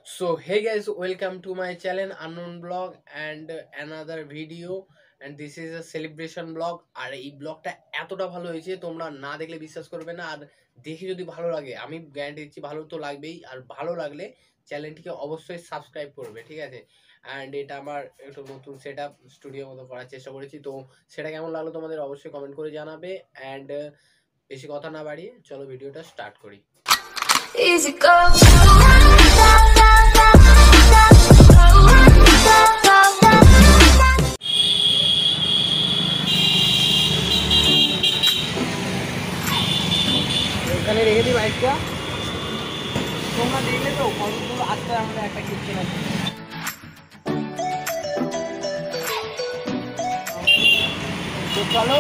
So hey guys, welcome to my channel Unknownvlog and another video, and this is a celebration vlog. আর এই ব্লগটা এতটা ভালো হয়েছে তোমরা না দেখলে বিশ্বাস করবে না, আর দেখে যদি ভালো লাগে আমি গ্যারান্টি দিচ্ছি ভালো তো লাগবেই, আর ভালো লাগলে চ্যানেলটিকে অবশ্যই সাবস্ক্রাইব করবে, ঠিক আছে? অ্যান্ড এটা আমার একটু নতুন সেটআপ স্টুডিও মতো করার চেষ্টা করেছি, তো সেটা কেমন লাগলো তোমাদের অবশ্যই কমেন্ট করে জানাবে। অ্যান্ড বেশি কথা না বাড়িয়ে চলো ভিডিওটা স্টার্ট করি। Easy go. এখানে রেখে দিই বাইকটা, তোমরা দেখলে তো কতগুলো আজকে আমরা একটা কিনতে পারছি। তো চলো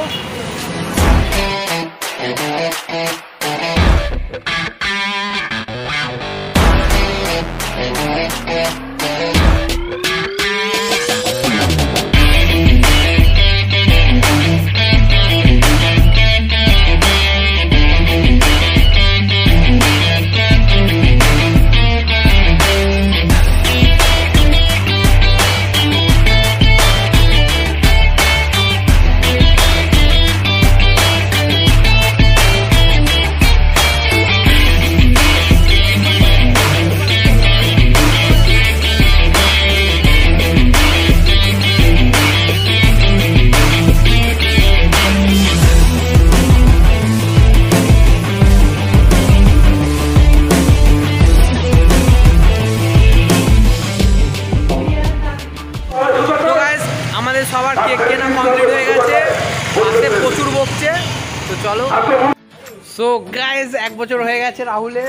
সবার কেক কেনা কমপ্লিট হয়ে গেছে, পাশে প্রচুর বকছে, তো চলো। সো গাইস 1 বছর হয়ে গেছে রাহুলের।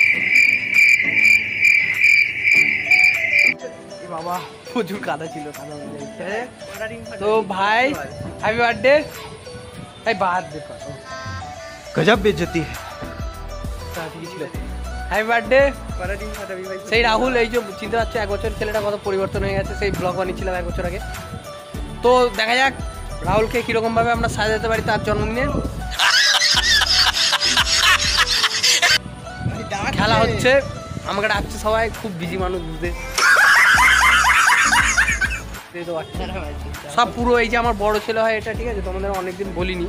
বাবা প্রচুর কাদা ছিল, কাদা হয়ে গেছে। তো ভাই হ্যাপি বার্থডে। এই বার্থডে গজব বেজতি ছিল। হ্যাপি বার্থডে সেই রাহুল। এই যে চিন্তা হচ্ছে 1 বছর ছেলেটা কত পরিবর্তন হয়ে গেছে, সেই ব্লগ বানিয়েছিলাম 1 বছর আগে। তো দেখা যাক রাহুলকে কিরকম ভাবে আমরা সাজাতে পারি তার জন্মদিনে। খেলা হচ্ছে, আমাকে ডাকছে সবাই, খুব বিজি মানুষ বুঝতে সব। পুরো এই যে আমার বড় ছেলে হয় এটা, ঠিক আছে? তোমাদের অনেকদিন বলিনি,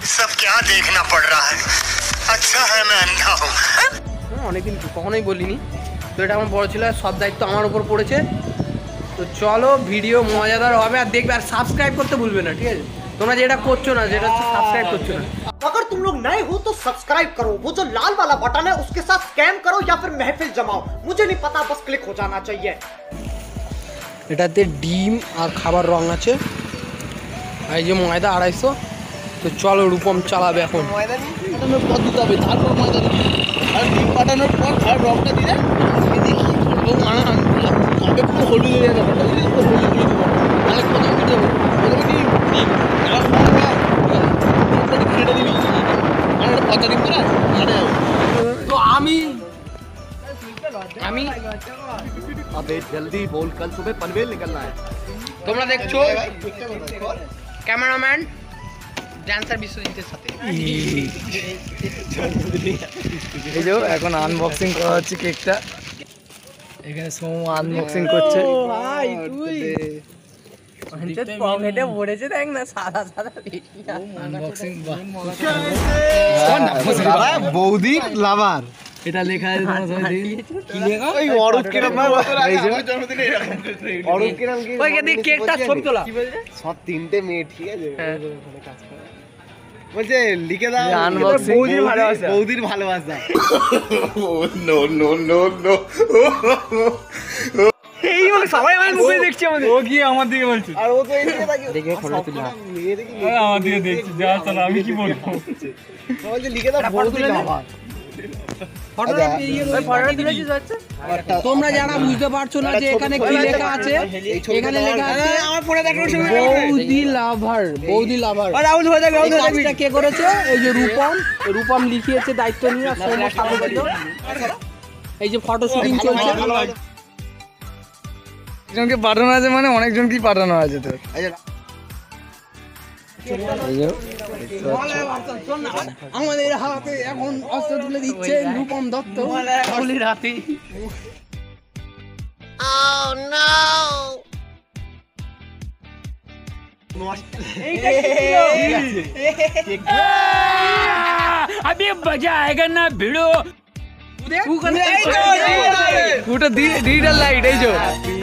অনেকদিন কখনোই বলিনি, তো এটা আমার বড় ছেলে, সব দায়িত্ব আমার উপর পড়েছে। তো চলো ভিডিও মজাদার হবে, আর দেখবে, আর সাবস্ক্রাইব করতে ভুলবে না, ঠিক আছে? তোমরা যেটা করছো না, যেটা সাবস্ক্রাইব করছো না, अगर तुम लोग नए हो तो सब्सक्राइब करो, वो जो लाल वाला बटन है उसके साथ स्कैम करो या फिर महफिल जमाओ, मुझे नहीं पता, बस क्लिक हो जाना चाहिए। এটাতে ডিম আর খাবার রং আছে, এই যে ময়দা 250। তো চলো রূপম চালাবে এখন। ময়দা পাঠানোর পর দিতে হবে, তারপর ময়দা দিতে হবে, আর ডিম পাঠানোর পর আর রংটা দিলে দেখি কবে পুরো হলুদ হয়ে যাবে, হলুদ দিয়ে দেবো। তাহলে প্রথমে কি দেবো? প্রথমে ডিম খেটে দিবি, আর একটা পচা ডিম করা। তো আমি अबे जल्दी बोल, कल सुबह पनवेल निकलना है। তোমরা দেখছো ক্যামেরাম্যান ডান্সার বিশ্বজিতের সাথে। এই যে এখন আনবক্সিং করা হচ্ছে কেকটা, এখানে সোমু আনবক্সিং করছে। ভাই তুই পকেটে ভরেছে, দেখ না সাদা সাদা আনবক্সিং। বৌদির লাভার এটা লেখা আছে, তোমরা সবাই কি লেখা? ওই অরূপ কিরম ভাই, এই যে জন্মদিনে এরকম অরূপ কিরম কি ওই যে কেকটা ছবি তোলা, কি বলছে? সব 3টে মেয়ে, ঠিক আছে? কাজ করে বলছে লিখে দাও আনবক্সিং বৌদির ভালোবাসা, বৌদির ভালোবাসা। নো নো নো নো, এই মানে সবাই আমার মুখে দেখছে, আমাদের ও কি আমার দিকে বলছে, আর ও তো এই দিকে তাকিয়ে দেখে ফটো তুললা, মেয়ে দেখি আমার দিকে দেখছে। যা চলো আমি কি বলবো, বলছে লিখে দাও বৌদির লাভার। তোমরা যারা বুঝতে পারছো না যে এখানে কি লেখা আছে, এখানে লেখা আছে বৌদি লাভার, বৌদি লাভার। কাজটা কে করেছে? এই যে রূপম, রূপম লিখিয়েছে দায়িত্ব নিয়ে। এই যে ফটো শুটিং চলছে, একজনকে পাঠানো আছে, মানে অনেকজনকেই পাঠানো আছে। তো আমাদের হাতে এখন অস্ত্র তুলে দিচ্ছে রূপম দত্ত। अभी मजा आएगा ना भिड़ो डिजिटल लाइट है जो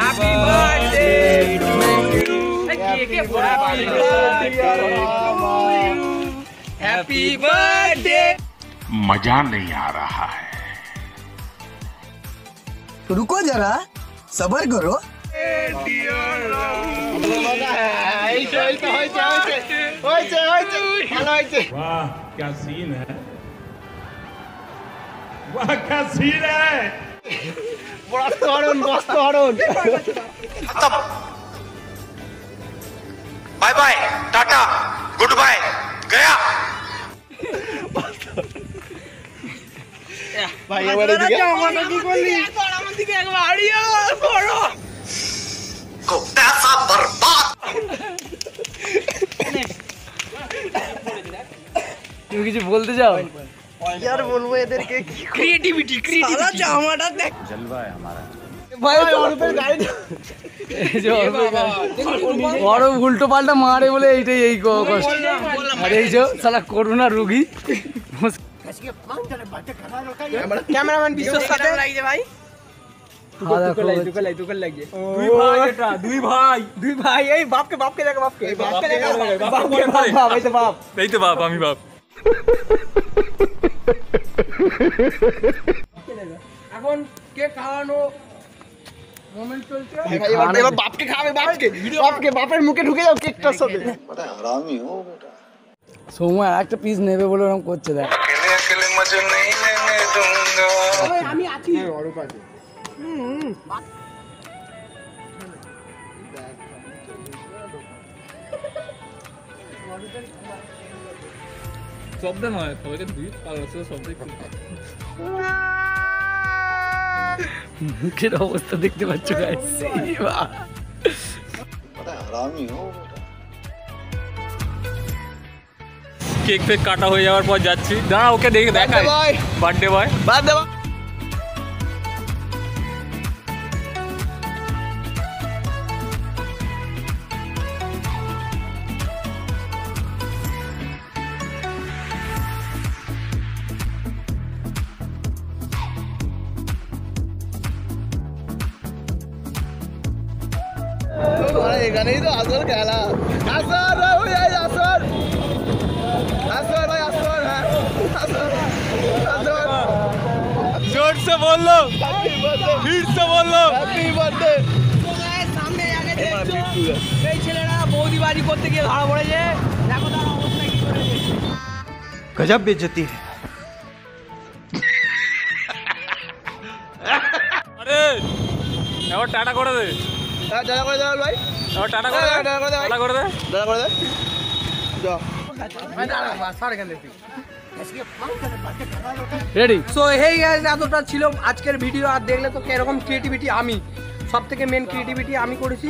हैप्पी बर्थडे। मजा नहीं आ रहा है। रुको जरा सबर करो। वाह क्या सीन है, वाह क्या सीन है। Bye bye tata good bye गया। ভাই এবারে দিকে আমাকে কি করলি? को पैसा बर्बाद। তুমি কিছু বলতে চাও? यार বলবো এদেরকে কি ক্রিয়েটিভিটি জামাটা দেখ जलवा है हमारा। ভাই আমার উপর গাড়ি বড় উল্টো পাল্টা মারে বলে এইটাই এই কষ্ট। আর এই যে শালা করোনা রোগী ক্যামেরাম্যান বিশ্বর সাথে লাগছে ভাই। দুই ভাই এই বাপকে দেখো বাপকে এই তো বাপ আমি বাপ। এখন কেক খাওয়ানো মোমেন্ট চলছে। এবার বাপকে খাবে বাপের মুখে ঢুকে যাও কেকটার সাথে। সময় আর একটা পিস নেবে বলে ওরকম করছে দেখ। अकेले मजे नहीं लेने दूंगा। আমি আছি শব্দ নয় সবাইকে দুই পাল্লা শব্দ মুখের অবস্থা দেখতে পাচ্ছ গাইস। কেক ফেক কাটা হয়ে যাওয়ার পর যাচ্ছি। দাঁড়া ওকে দেখে দেখাই বার্থডে বয়। এখানেই তো আসল খেলা। আসল ভাই আসল হ্যাঁ जोर से बोल लो फिर से बोल लो। Happy birthday. সামনে আগে দেখছো এই ছেলেরা বৌদিবাজি করতে গিয়ে ধরা পড়েছে। দেখো তার অবস্থা কি করেছে। गजब बेइज्जती है। আরে এবার টাটা করে দে, দাদা করে দাও ভাই, এবার টাটা করে দে, টাটা করে দে, দাদা করে দে যাও। রেডি। সো হেই গাইস, এতটা ছিল আজকের ভিডিও। আর দেখলে তো কিরকম ক্রিয়েটিভিটি, আমি সব থেকে মেন ক্রিয়েটিভিটি আমি করেছি।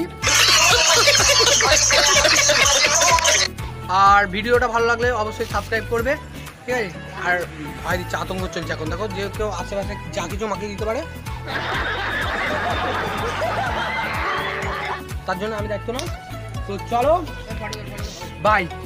আর ভিডিওটা ভালো লাগলে অবশ্যই সাবস্ক্রাইব করবে, ঠিক আছে। আর ভাই আতঙ্ক চলছে এখন, দেখো যে কেউ আশেপাশে যা কিছু মাখিয়ে দিতে পারে, তার জন্য আমি দেখতো না। তো চলো বাই।